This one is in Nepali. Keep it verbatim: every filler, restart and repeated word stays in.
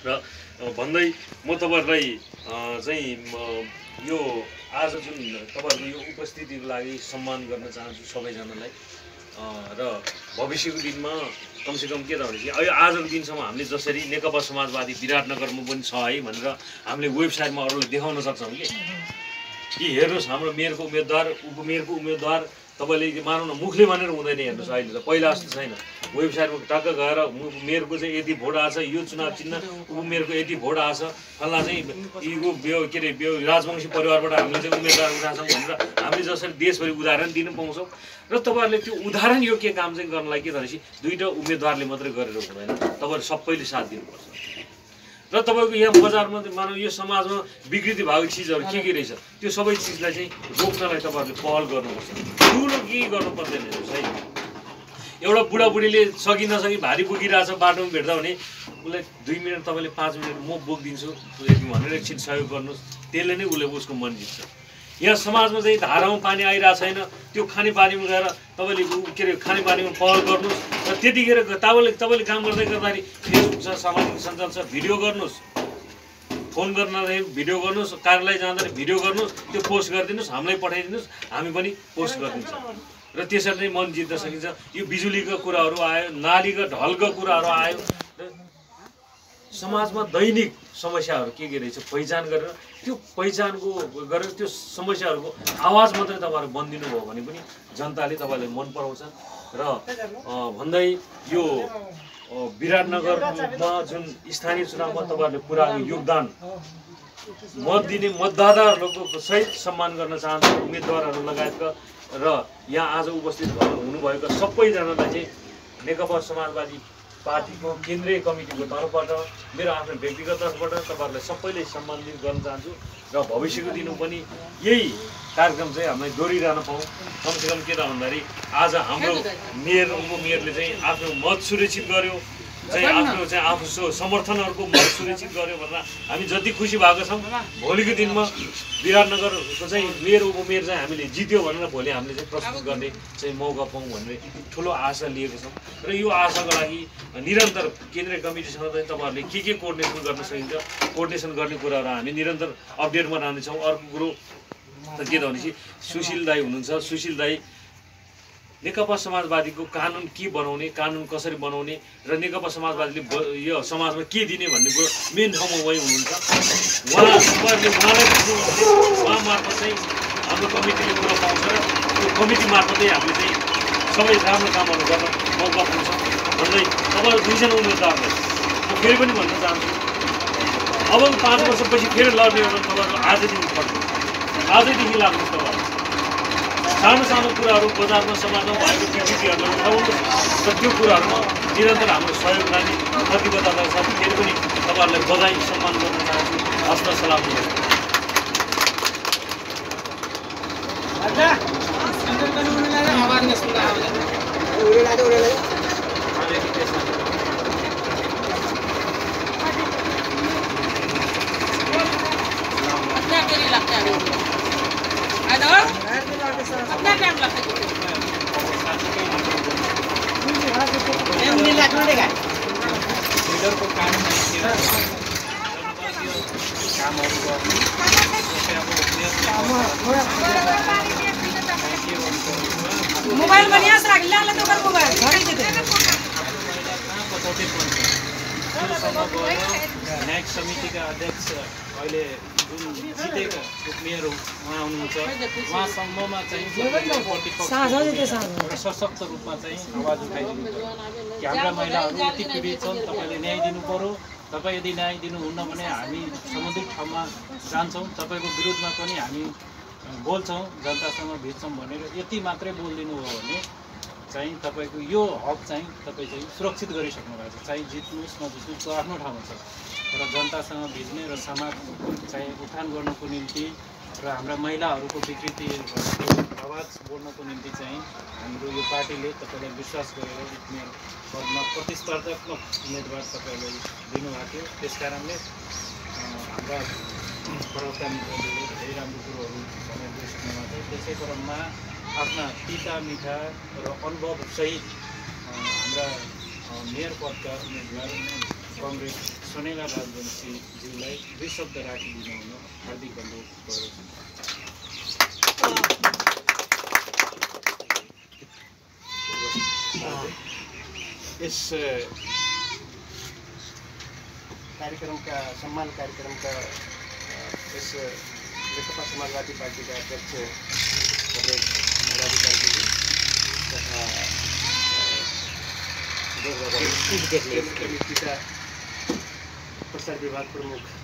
र भन्दै म तपाईहरुलाई चाहिँ यो आज जुन तपाईहरुको यो उपस्थितिको लागि सम्मान गर्न चाहन्छु सबैजनालाई र भविष्यको दिनमा कमसेकम के त भनेपछि अहिले आजको दिनसम्म हामीले जसरी नेकपा समाजवादी विराटनगरमा पनि छ है भनेर हामीले वेबसाइटमा अरूलाई देखाउन सक्छौँ कि कि हेर्नुहोस् हाम्रो मेयरको उम्मेदवार उपमेयरको उम्मेदवार तपाईले मानौ न मुखले भनेर हुँदैन हेर्नुहोस् अहिले त पहिला जस्तो छैन वेबसाइटमा टक्क गएर मेयरको चाहिँ यति भोट आछ यो चुनाव चिन्ह उपमेयरको यति भोट आछ फल्ला चाहिँ यीको यो के अरे यो राजवंशी परिवारबाट हामीले चाहिँ उम्मेदवार उठाउँछौँ भनेर हामीले जसरी देशभरि उदाहरण दिन पाउँछौँ र तपाईहरुले त्यो उदाहरण यो के काम चाहिँ गर्नलाई के भनेपछि दुईटा उम्मेदवारले मात्रै गरेर हुँदैन तपाईहरु सबैले साथ दिनुपर्छ र तपाईको यहाँ बजारमा मानौ यो समाजमा विकृति भएको चिजहरु के के रहेछ त्यो सबै चिजलाई चाहिँ रोक्नलाई तपाईहरुले पहल गर्नुपर्छ ठुलो के गर्नु पर्दैन है एउटा बुढाबुढीले सकि नसकि भारी बोकिरहेछ बाटोमा भेट्दा भने उसलाई दुई मिनट तपाईले पाँच मिनट म बोकिदिन्छु भनेर एकछिन सहयोग गर्नुहोस् त्यसले नै उसले उसको मन जित्छ यहाँ समाजमा चाहिँ धारामा पानी आइरहेको छैन त्यो खानेपानीमा गएर तपाईले के अरे खानेपानीमा पहल गर्नुहोस् र त्यतिखेर तपाईँले तपाईँले काम गर्दै गर्दाखेरि फेसबुक छ सामाजिक सञ्जाल छ भिडियो गर्नुहोस् फोन गर्नलाई भिडियो गर्नुहोस् कार्यालय जाँदा भिडियो गर्नुहोस् त्यो पोस्ट गरिदिनुहोस् हामीलाई पठाइदिनुहोस् हामी पनि पोस्ट गरिदिन्छौँ र त्यसरी नै मन जित्न सकिन्छ यो बिजुलीको कुराहरू आयो नालीको ढलको कुराहरू आयो समाजमा दैनिक समस्याहरू के के रहेछ पहिचान गरेर त्यो पहिचानको गरेर त्यो समस्याहरूको आवाज मात्रै तपाईहरु बन्दिनु भयो भने पनि जनताले तपाईलाई मन पराउँछ र भन्दै यो विराटनगरमा जुन स्थानीय चुनावमा तपाईहरुले पुरानो योगदान मत दिने मतदाताहरूको सहित सम्मान गर्न चाहन्छु उम्मेदवारहरू लगायतका र यहाँ आज उपस्थित भएर हुनुभएका सबैजनालाई चाहिँ नेकपा समाजवादी पार्टीको केन्द्रीय कमिटीको तर्फबाट मेरो आफ्नो व्यक्तिगत तर्फबाट तपाईहरुलाई सबैले सम्मानित गर्न चाहन्छु र भविष्यको दिनमा पनि यही कार्यक्रम चाहिँ हामीले दोहोरिरहन पाऊँ कमसेकम के त भन्दाखेरि आज हाम्रो मेयर उपमेयरले चाहिँ आफ्नो मत सुरक्षित गर्यो चाहिँ आफ्नो चाहिँ आफू समर्थनहरूको मत सुरक्षित गर्यो भनेर हामी जति खुसी भएको छौँ भोलिको दिनमा विराटनगरको चाहिँ मेयर उपमेयर चाहिँ हामीले जित्यो भनेर भोलि हामीले चाहिँ प्रस्तुत गर्ने चाहिँ मौका पाऊँ भन्ने ठुलो आशा लिएको छौँ र यो आशाको लागि निरन्तर केन्द्रीय कमिटीसँग चाहिँ तपाईँहरूले के के कोर्डिनेसन गर्न सकिन्छ कोर्डिनेसन गर्ने कुराहरू हामी निरन्तर अपडेटमा रहनेछौँ अर्को कुरो त के त भनेपछि सुशील दाई हुनुहुन्छ सुशील दाई नेकपा समाजवादीको कानुन के बनाउने कानुन कसरी बनाउने र नेकपा समाजवादीले यो समाजमा के दिने भन्ने कुरो मेन ठाउँमा उहाँ हुनुहुन्छ उहाँ तपाईँहरूले उहाँलाई उहाँ मार्फत चाहिँ हाम्रो कमिटीले कुरा पाउँछ र त्यो कमिटी मार्फतै हामीले चाहिँ सबै राम्रो कामहरू गर्न मौका पाउँछ भन्दै तपाईँहरू दुईजना उम्मेदवारलाई म फेरि पनि भन्न चाहन्छु अब पाँच वर्षपछि फेरि लड्ने हो भने तपाईँहरू आजदेखि पढ्नु आजैदेखि लाग्नुहोस् तपाईँहरू सानो सानो कुराहरू बजारमा समाजमा भएको विकृतिहरूलाई उठाउनुहोस् र त्यो कुराहरूमा निरन्तर हाम्रो सहयोग गर्ने प्रतिबद्धताका साथ फेरि पनि तपाईँहरूलाई बधाई सम्मान गर्न चाहन्छु हस्त सलाम अपना टाइम लगता है ये उन्हें लगना देगा लीडर को काम नहीं किया काम और वो मोबाइल बढ़िया से रख ले ले तो कर मोबाइल घरे दे न्यायिक समितिका अध्यक्ष अहिले जुन जितेका उपमेयर उहाँ हुनुहुन्छ उहाँसम्ममा चाहिँ एउटा सशक्त रूपमा चाहिँ आवाज उठाइदिनु पर्यो कि हाम्रा महिलाहरू यति पीडित छन् तपाईँले न्याय दिनु पर्यो तपाईँ यदि न्याय दिनुहुन्न भने हामी सम्बन्धित ठाउँमा जान्छौँ तपाईँको विरुद्धमा पनि हामी बोल्छौँ जनतासँग भिड्छौँ भनेर यति मात्रै बोलिदिनु हो भने चाहिँ तपाईँको यो हक चाहिँ तपाईँ चाहिँ सुरक्षित गरिसक्नु भएको छ चाहिँ जित्नुहोस् नजित्नुहोस् त्यो आफ्नो ठाउँमा छ र जनतासँग भिज्ने र समाज चाहिँ उत्थान गर्नको निम्ति र हाम्रा महिलाहरूको विकृति आवाज बोल्नको निम्ति चाहिँ हाम्रो यो पार्टीले तपाईँलाई विश्वास गरेर उपमेयर पदमा प्रतिस्पर्धात्मक उम्मेदवार तपाईँलाई दिनुभएको थियो त्यस कारणले हाम्रा प्रवक्ता मित्रहरूले धेरै राम्रो कुरोहरू समय दिइसक्नु भएको छ त्यसै क्रममा आफ्ना पिता मिठा र अनुभवसहित हाम्रा मेयर पदका उम्मेदवार कङ्ग्रेस सनेला राजवंशीज्यूलाई दुई शब्द राखिदिनु हुन हार्दिक अनुरोध गर्दछु। यस कार्यक्रमका सम्मान कार्यक्रमका यस नेकपा समाजवादी पार्टीका अध्यक्ष राधिकाजी तथा कमिटीका प्रसार विभाग प्रमुख